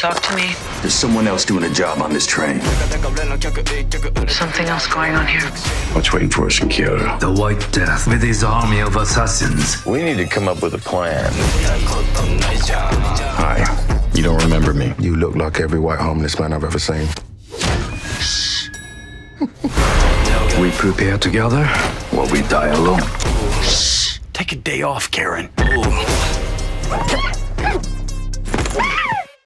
Talk to me. There's someone else doing a job on this train. Something else going on here. What's waiting for us in Kyoto? The White Death with his army of assassins. We need to come up with a plan. Hi. You don't remember me? You look like every white homeless man I've ever seen. We prepare together, or we die alone. Take a day off, Karen.